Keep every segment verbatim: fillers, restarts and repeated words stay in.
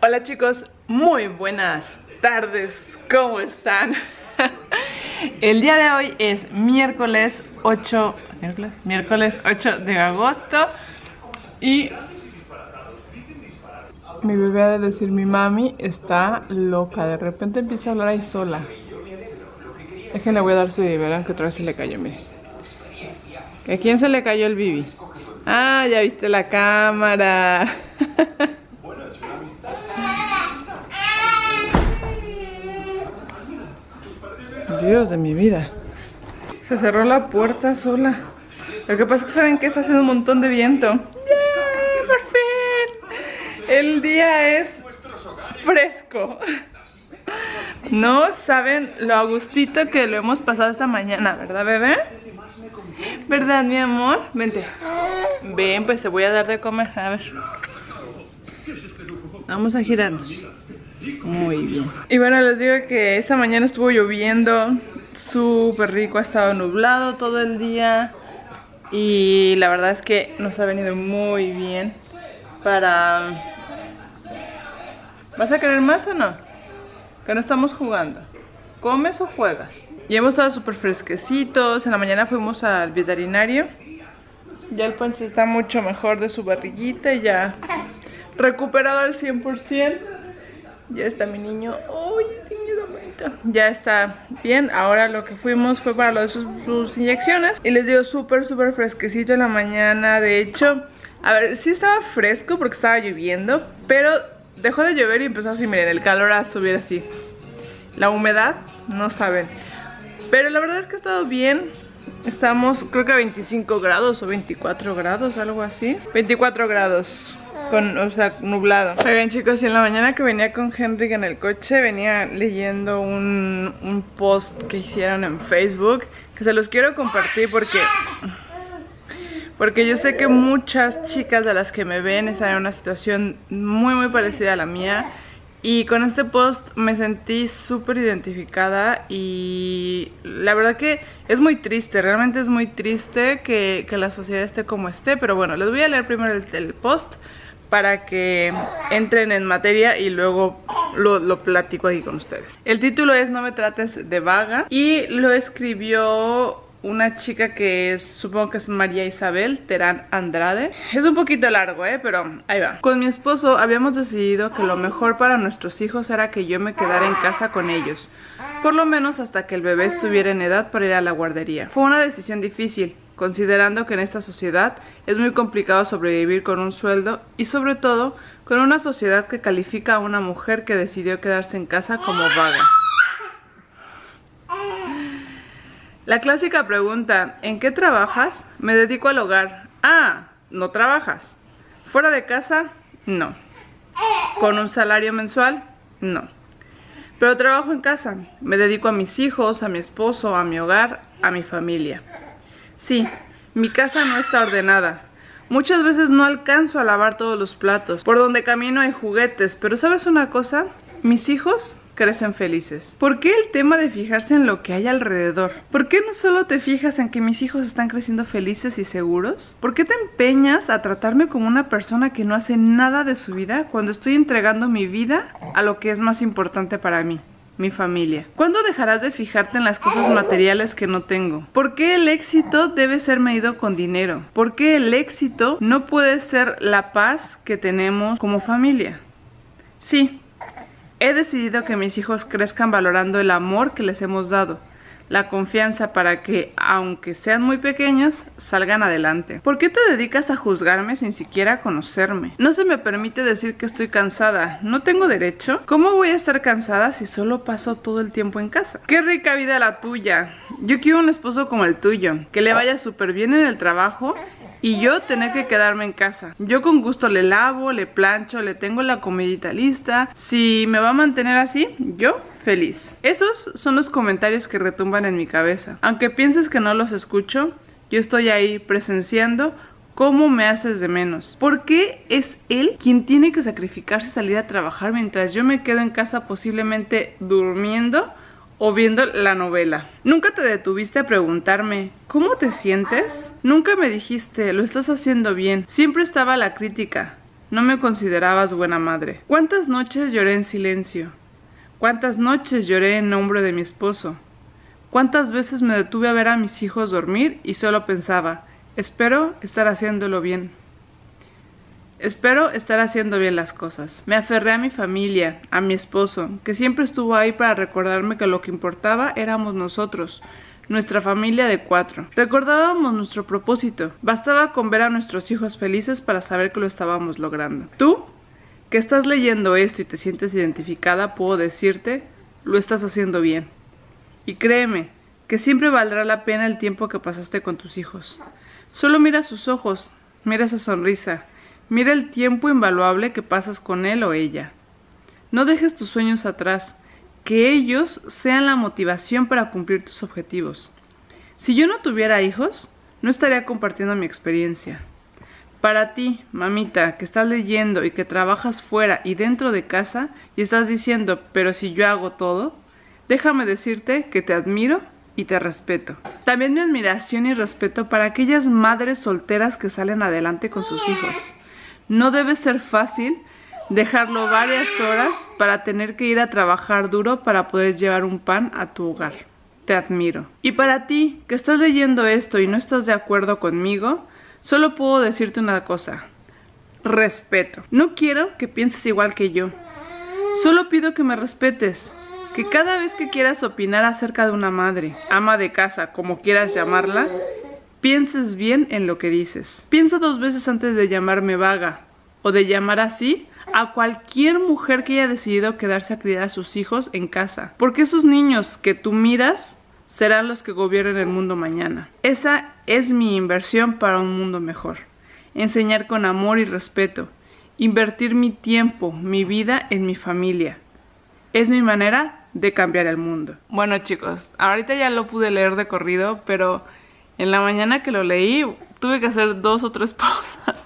Hola chicos, muy buenas tardes, ¿cómo están? El día de hoy es miércoles ocho, miércoles, miércoles ocho de agosto y mi bebé, ha de decir, mi mami está loca, de repente empieza a hablar ahí sola. Es que le voy a dar su biberón que otra vez se le cayó, miren. ¿A quién se le cayó el bibi? Ah, ya viste la cámara. Dios de mi vida. Se cerró la puerta sola. Lo que pasa es que saben que está haciendo un montón de viento. ¡Yeah! ¡Por fin! El día es fresco. No saben lo a gustito que lo hemos pasado esta mañana, ¿verdad, bebé? ¿Verdad, mi amor? Vente. Ven, pues te voy a dar de comer. A ver. Vamos a girarnos. Muy bien. Y bueno, les digo que esta mañana estuvo lloviendo, súper rico, ha estado nublado todo el día. Y la verdad es que nos ha venido muy bien para... ¿Vas a querer más o no? Que no estamos jugando. ¿Comes o juegas? Y hemos estado súper fresquecitos. En la mañana fuimos al veterinario. Ya el Ponche está mucho mejor de su barriguita y ya recuperado al cien por ciento. Ya está mi niño. ¡Uy, niño bonito! Ya está bien. Ahora lo que fuimos fue para lo de sus, sus inyecciones. Y les dio súper, súper fresquecito en la mañana. De hecho, a ver, sí estaba fresco porque estaba lloviendo, pero dejó de llover y empezó así, miren, el calor a subir así. La humedad, no saben. Pero la verdad es que ha estado bien. Estamos, creo que a veinticinco grados o veinticuatro grados, algo así. veinticuatro grados. Con, o sea, nublado. Oigan chicos, y en la mañana que venía con Henry en el coche, venía leyendo un, un post que hicieron en Facebook, que se los quiero compartir porque porque yo sé que muchas chicas de las que me ven están en una situación muy muy parecida a la mía. Y con este post me sentí súper identificada y la verdad que es muy triste, realmente es muy triste que, que la sociedad esté como esté. Pero bueno, les voy a leer primero el, el post para que entren en materia y luego lo, lo platico aquí con ustedes. El título es No me trates de vaga y lo escribió una chica que es, supongo que es María Isabel Terán Andrade. Es un poquito largo, ¿eh? Pero ahí va. Con mi esposo habíamos decidido que lo mejor para nuestros hijos era que yo me quedara en casa con ellos, por lo menos hasta que el bebé estuviera en edad para ir a la guardería. Fue una decisión difícil, considerando que en esta sociedad es muy complicado sobrevivir con un sueldo y sobre todo con una sociedad que califica a una mujer que decidió quedarse en casa como vaga. La clásica pregunta, ¿en qué trabajas? Me dedico al hogar. Ah, ¿no trabajas? ¿Fuera de casa? No. ¿Con un salario mensual? No. Pero trabajo en casa. Me dedico a mis hijos, a mi esposo, a mi hogar, a mi familia. Sí, mi casa no está ordenada. Muchas veces no alcanzo a lavar todos los platos. Por donde camino hay juguetes, pero ¿sabes una cosa? Mis hijos crecen felices. ¿Por qué el tema de fijarse en lo que hay alrededor? ¿Por qué no solo te fijas en que mis hijos están creciendo felices y seguros? ¿Por qué te empeñas a tratarme como una persona que no hace nada de su vida cuando estoy entregando mi vida a lo que es más importante para mí? Mi familia. ¿Cuándo dejarás de fijarte en las cosas materiales que no tengo? ¿Por qué el éxito debe ser medido con dinero? ¿Por qué el éxito no puede ser la paz que tenemos como familia? Sí, he decidido que mis hijos crezcan valorando el amor que les hemos dado, la confianza para que, aunque sean muy pequeños, salgan adelante. ¿Por qué te dedicas a juzgarme sin siquiera conocerme? No se me permite decir que estoy cansada. ¿No tengo derecho? ¿Cómo voy a estar cansada si solo paso todo el tiempo en casa? ¡Qué rica vida la tuya! Yo quiero un esposo como el tuyo, que le vaya súper bien en el trabajo y yo tener que quedarme en casa. Yo con gusto le lavo, le plancho, le tengo la comidita lista. Si me va a mantener así, yo feliz. Esos son los comentarios que retumban en mi cabeza. Aunque pienses que no los escucho, yo estoy ahí presenciando cómo me haces de menos. ¿Por qué es él quien tiene que sacrificarse y salir a trabajar mientras yo me quedo en casa posiblemente durmiendo o viendo la novela? ¿Nunca te detuviste a preguntarme ¿cómo te sientes? Nunca me dijiste, lo estás haciendo bien. Siempre estaba la crítica. no me considerabas buena madre. ¿Cuántas noches lloré en silencio? ¿Cuántas noches lloré en nombre de mi esposo? ¿Cuántas veces me detuve a ver a mis hijos dormir y solo pensaba, espero estar haciéndolo bien? Espero estar haciendo bien las cosas. Me aferré a mi familia, a mi esposo, que siempre estuvo ahí para recordarme que lo que importaba éramos nosotros, nuestra familia de cuatro. Recordábamos nuestro propósito. Bastaba con ver a nuestros hijos felices para saber que lo estábamos logrando. Tú, que estás leyendo esto y te sientes identificada, puedo decirte, lo estás haciendo bien. Y créeme, que siempre valdrá la pena el tiempo que pasaste con tus hijos. Solo mira sus ojos, mira esa sonrisa. Mira el tiempo invaluable que pasas con él o ella. No dejes tus sueños atrás, que ellos sean la motivación para cumplir tus objetivos. Si yo no tuviera hijos, no estaría compartiendo mi experiencia. Para ti, mamita, que estás leyendo y que trabajas fuera y dentro de casa y estás diciendo, pero si yo hago todo, déjame decirte que te admiro y te respeto. También mi admiración y respeto para aquellas madres solteras que salen adelante con sus hijos. No debe ser fácil dejarlo varias horas para tener que ir a trabajar duro para poder llevar un pan a tu hogar. Te admiro. Y para ti, que estás leyendo esto y no estás de acuerdo conmigo, solo puedo decirte una cosa. Respeto. No quiero que pienses igual que yo. Solo pido que me respetes. Que cada vez que quieras opinar acerca de una madre, ama de casa, como quieras llamarla, pienses bien en lo que dices. Piensa dos veces antes de llamarme vaga o de llamar así a cualquier mujer que haya decidido quedarse a criar a sus hijos en casa. Porque esos niños que tú miras serán los que gobiernen el mundo mañana. Esa es mi inversión para un mundo mejor. Enseñar con amor y respeto. Invertir mi tiempo, mi vida en mi familia. Es mi manera de cambiar el mundo. Bueno chicos, ahorita ya lo pude leer de corrido, pero en la mañana que lo leí, tuve que hacer dos o tres pausas.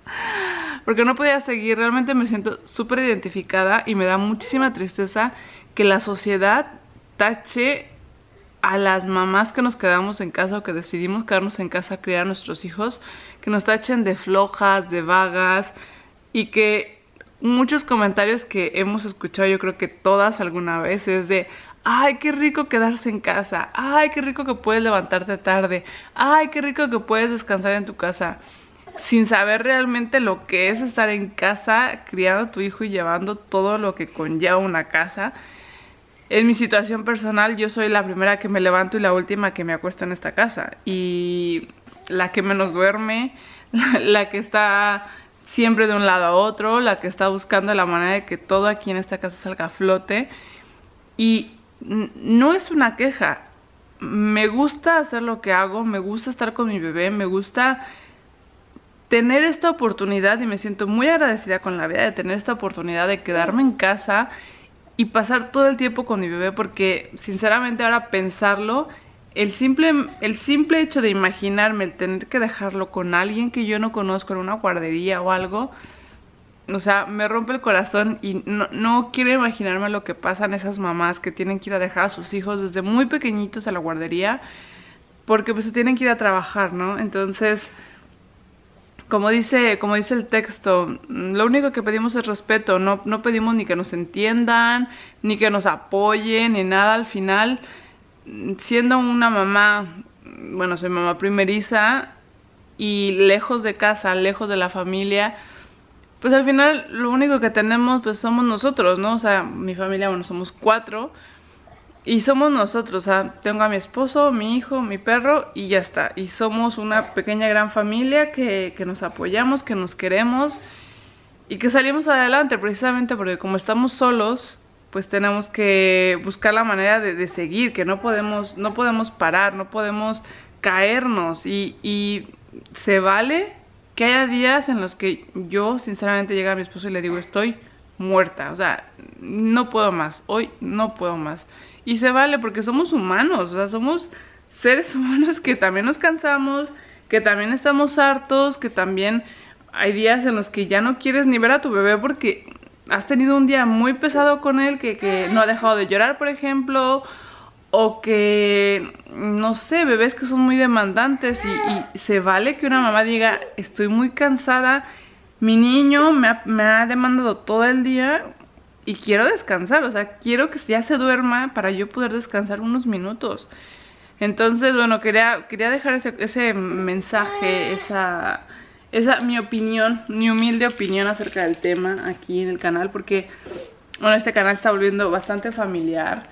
Porque no podía seguir, realmente me siento súper identificada y me da muchísima tristeza que la sociedad tache a las mamás que nos quedamos en casa o que decidimos quedarnos en casa a criar a nuestros hijos, que nos tachen de flojas, de vagas y que muchos comentarios que hemos escuchado, yo creo que todas alguna vez, es de ay, qué rico quedarse en casa. Ay, qué rico que puedes levantarte tarde. Ay, qué rico que puedes descansar en tu casa. Sin saber realmente lo que es estar en casa, criando a tu hijo y llevando todo lo que conlleva una casa. En mi situación personal, yo soy la primera que me levanto y la última que me acuesto en esta casa. Y la que menos duerme, la, la que está siempre de un lado a otro, la que está buscando la manera de que todo aquí en esta casa salga a flote. Y no es una queja, me gusta hacer lo que hago, me gusta estar con mi bebé, me gusta tener esta oportunidad y me siento muy agradecida con la vida de tener esta oportunidad de quedarme en casa y pasar todo el tiempo con mi bebé, porque sinceramente ahora pensarlo, el simple, el simple hecho de imaginarme el tener que dejarlo con alguien que yo no conozco en una guardería o algo, o sea, me rompe el corazón y no, no quiero imaginarme lo que pasan esas mamás que tienen que ir a dejar a sus hijos desde muy pequeñitos a la guardería porque pues se tienen que ir a trabajar, ¿no? Entonces, como dice, como dice el texto, lo único que pedimos es respeto, no, no pedimos ni que nos entiendan, ni que nos apoyen, ni nada. Al final, siendo una mamá, bueno, soy mamá primeriza y lejos de casa, lejos de la familia, pues al final lo único que tenemos pues somos nosotros, ¿no? O sea, mi familia, bueno, somos cuatro y somos nosotros, o sea, tengo a mi esposo, mi hijo, mi perro y ya está. Y somos una pequeña gran familia que, que nos apoyamos, que nos queremos y que salimos adelante precisamente porque como estamos solos, pues tenemos que buscar la manera de, de seguir, que no podemos, no podemos parar, no podemos caernos y, y se vale que haya días en los que yo sinceramente llega a mi esposo y le digo estoy muerta, o sea, no puedo más, hoy no puedo más. Y se vale porque somos humanos, o sea, somos seres humanos que también nos cansamos, que también estamos hartos, que también hay días en los que ya no quieres ni ver a tu bebé porque has tenido un día muy pesado con él, que, que no ha dejado de llorar, por ejemplo, o que, no sé, bebés que son muy demandantes y, y se vale que una mamá diga, estoy muy cansada, mi niño me ha, me ha demandado todo el día y quiero descansar, o sea, quiero que ya se duerma para yo poder descansar unos minutos. Entonces, bueno, quería, quería dejar ese, ese mensaje, esa, esa mi opinión, mi humilde opinión acerca del tema aquí en el canal, porque, bueno, este canal está volviendo bastante familiar.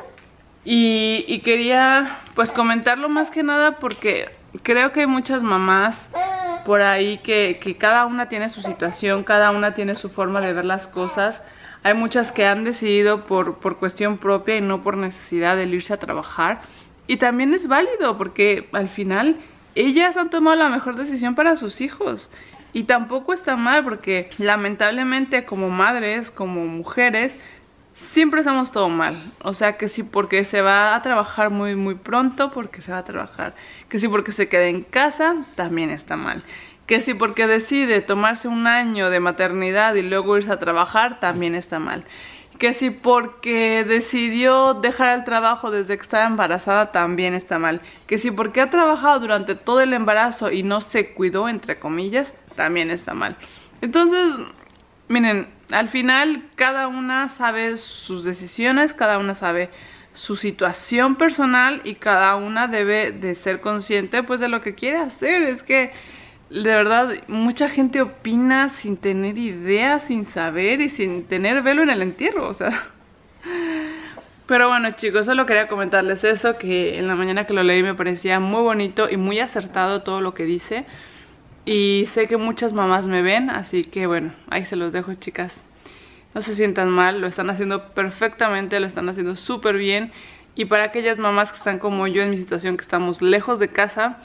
Y, y quería, pues, comentarlo más que nada porque creo que hay muchas mamás por ahí que, que cada una tiene su situación, cada una tiene su forma de ver las cosas. Hay muchas que han decidido por, por cuestión propia y no por necesidad de irse a trabajar. Y también es válido porque al final ellas han tomado la mejor decisión para sus hijos. Y tampoco está mal porque lamentablemente como madres, como mujeres, siempre hacemos todo mal. O sea que sí porque se va a trabajar muy muy pronto, porque se va a trabajar. Que sí porque se queda en casa, también está mal. Que sí porque decide tomarse un año de maternidad y luego irse a trabajar, también está mal. Que si porque decidió dejar el trabajo desde que estaba embarazada, también está mal. Que si porque ha trabajado durante todo el embarazo y no se cuidó, entre comillas, también está mal. Entonces, miren, al final cada una sabe sus decisiones, cada una sabe su situación personal y cada una debe de ser consciente pues de lo que quiere hacer. Es que de verdad, mucha gente opina sin tener idea, sin saber y sin tener velo en el entierro, o sea. Pero bueno, chicos, solo quería comentarles eso, que en la mañana que lo leí me parecía muy bonito y muy acertado todo lo que dice. Y sé que muchas mamás me ven, así que bueno, ahí se los dejo, chicas. No se sientan mal, lo están haciendo perfectamente, lo están haciendo súper bien. Y para aquellas mamás que están como yo en mi situación, que estamos lejos de casa,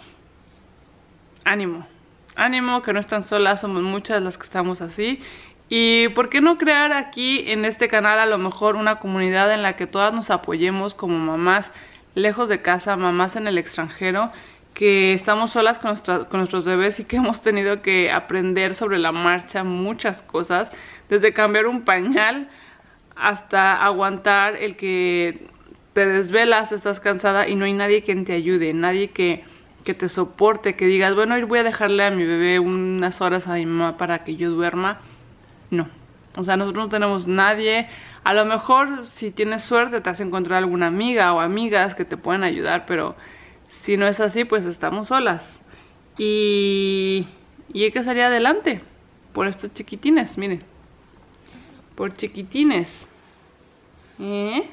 ánimo. Ánimo, que no están solas, somos muchas las que estamos así. Y por qué no crear aquí en este canal a lo mejor una comunidad en la que todas nos apoyemos como mamás lejos de casa, mamás en el extranjero, que estamos solas con, nuestra, con nuestros bebés y que hemos tenido que aprender sobre la marcha muchas cosas, desde cambiar un pañal hasta aguantar el que te desvelas, estás cansada y no hay nadie quien te ayude, nadie que... que te soporte, que digas, bueno, hoy voy a dejarle a mi bebé unas horas a mi mamá para que yo duerma. No, o sea, nosotros no tenemos nadie. A lo mejor si tienes suerte te has encontrado alguna amiga o amigas que te pueden ayudar, pero si no es así, pues estamos solas. Y, y hay que salir adelante por estos chiquitines, miren, por chiquitines. ¿Eh?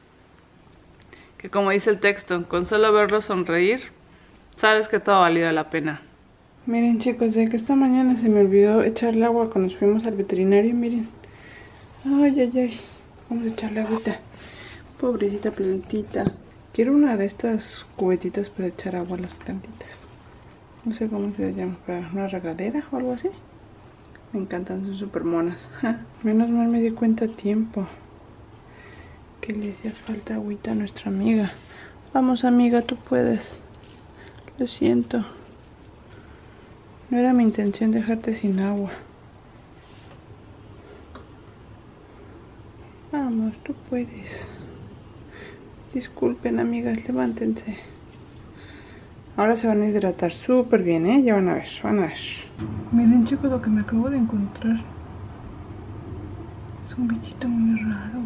Que como dice el texto, con solo verlos sonreír, sabes que todo ha valido la pena. Miren, chicos, de que esta mañana se me olvidó echarle agua cuando nos fuimos al veterinario, miren. Ay, ay, ay. Vamos a echarle agüita. Pobrecita plantita. Quiero una de estas cubetitas para echar agua a las plantitas. No sé cómo se llama, para una regadera o algo así. Me encantan, son súper monas. Menos mal me di cuenta a tiempo que le hacía falta agüita a nuestra amiga. Vamos, amiga, tú puedes. Lo siento. No era mi intención dejarte sin agua. Vamos, tú puedes. Disculpen, amigas, levántense. Ahora se van a hidratar súper bien, ¿eh? Ya van a ver, van a ver. Miren, chicos, lo que me acabo de encontrar. Es un bichito muy raro.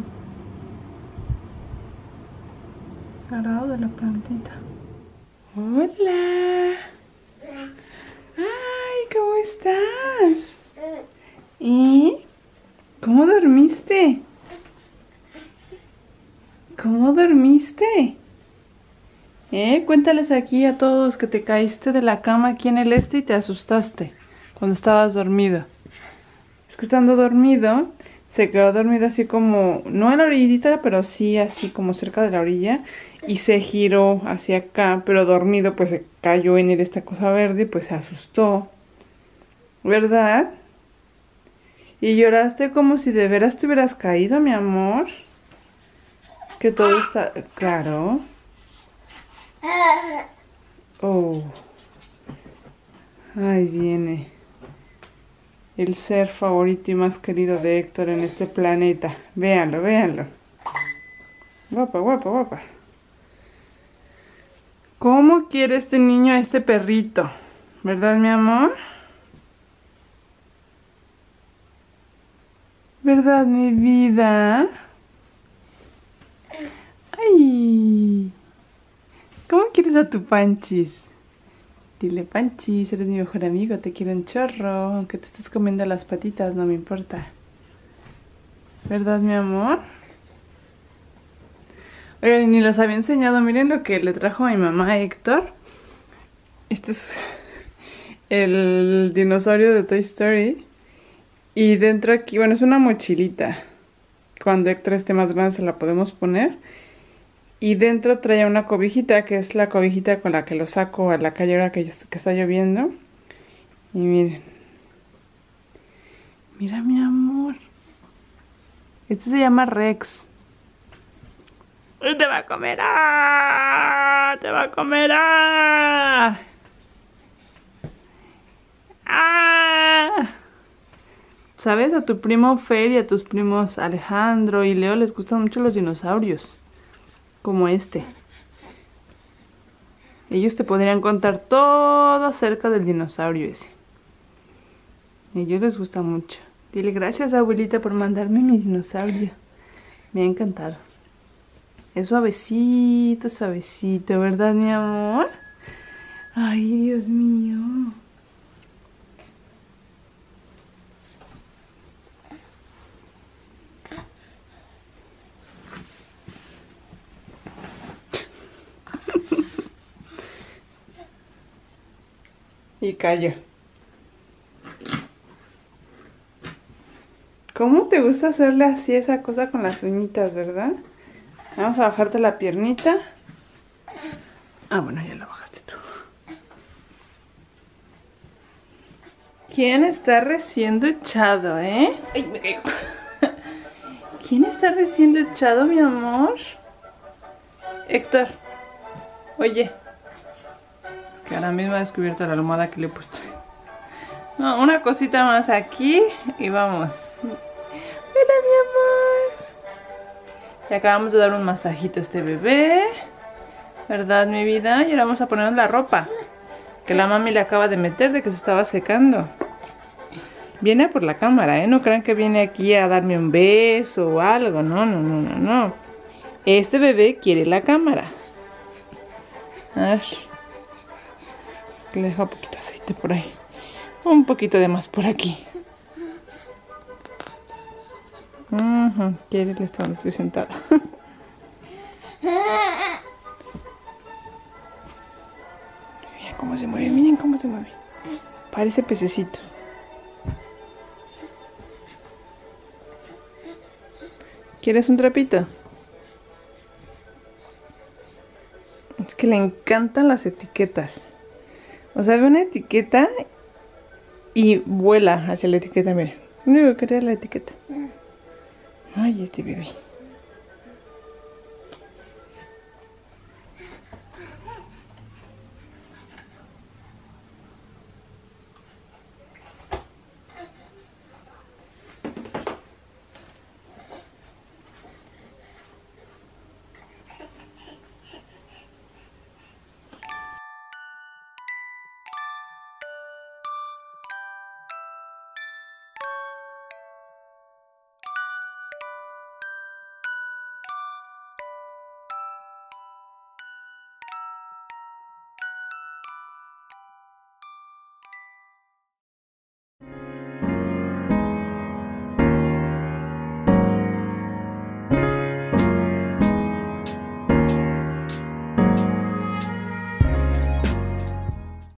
Agarrado de la plantita. Hola. Ay, ¿cómo estás? ¿Y cómo dormiste? ¿Cómo dormiste? ¿Eh? Cuéntales aquí a todos que te caíste de la cama aquí en el este y te asustaste cuando estabas dormido. Es que estando dormido, se quedó dormido así como, no en la orillita, pero sí así como cerca de la orilla. Y se giró hacia acá, pero dormido pues se cayó en él esta cosa verde y pues se asustó. ¿Verdad? Y lloraste como si de veras te hubieras caído, mi amor. Que todo está... Claro. Oh. Ahí viene el ser favorito y más querido de Héctor en este planeta. Véanlo, véanlo. Guapa, guapa, guapa. ¿Cómo quiere este niño a este perrito? ¿Verdad, mi amor? ¿Verdad, mi vida? ¡Ay! ¿Cómo quieres a tu Panchis? Dile, Panchis, eres mi mejor amigo, te quiero un chorro. Aunque te estés comiendo las patitas, no me importa. ¿Verdad, mi amor? Oigan, ni los había enseñado. Miren lo que le trajo a mi mamá Héctor. Este es el dinosaurio de Toy Story. Y dentro aquí, bueno, es una mochilita. Cuando Héctor esté más grande se la podemos poner. Y dentro trae una cobijita, que es la cobijita con la que lo saco a la calle ahora que, que está lloviendo. Y miren. Mira, mi amor. Este se llama Rex. ¡Te va a comer! ¡Ah! ¡Te va a comer! ¡Ah! ¡Ah! ¿Sabes? A tu primo Fer y a tus primos Alejandro y Leo les gustan mucho los dinosaurios. Como este. Ellos te podrían contar todo acerca del dinosaurio ese. A ellos les gusta mucho. Dile gracias, abuelita, por mandarme mi dinosaurio. Me ha encantado. Es suavecito, suavecito, ¿verdad, mi amor? Ay, Dios mío. Y cayó. ¿Cómo te gusta hacerle así esa cosa con las uñitas, verdad? Vamos a bajarte la piernita. Ah, bueno, ya la bajaste tú. ¿Quién está recién duchado, eh? Ay, me caigo. ¿Quién está recién duchado, mi amor? Héctor. Oye. Es que ahora mismo he descubierto la almohada que le he puesto. No, una cosita más aquí y vamos. Mira, mi amor. Y acabamos de dar un masajito a este bebé. ¿Verdad, mi vida? Y ahora vamos a ponernos la ropa que la mami le acaba de meter de que se estaba secando. Viene por la cámara, ¿eh? No crean que viene aquí a darme un beso o algo. No, no, no, no, no. Este bebé quiere la cámara. A ver. Le dejo un poquito de aceite por ahí. Un poquito de más por aquí. Uh-huh. Quiere el estar donde estoy sentada. Miren cómo se mueve, miren cómo se mueve. Parece pececito. ¿Quieres un trapito? Es que le encantan las etiquetas. O sea, ve una etiqueta y vuela hacia la etiqueta, miren. Lo único que quería era la etiqueta. Ay, este bebé.